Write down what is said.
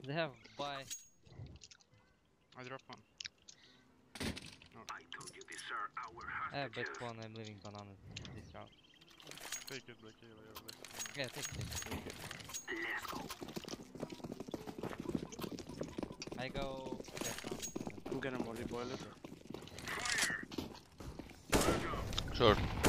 They have buy. I drop one. No. I told you these are our I have bet hostages. one. I'm leaving bananas this round. Take it, Black Halo, you have less. Yeah, take it. Let's go. I go that round. I'm gonna molly boiler. Fire! Short.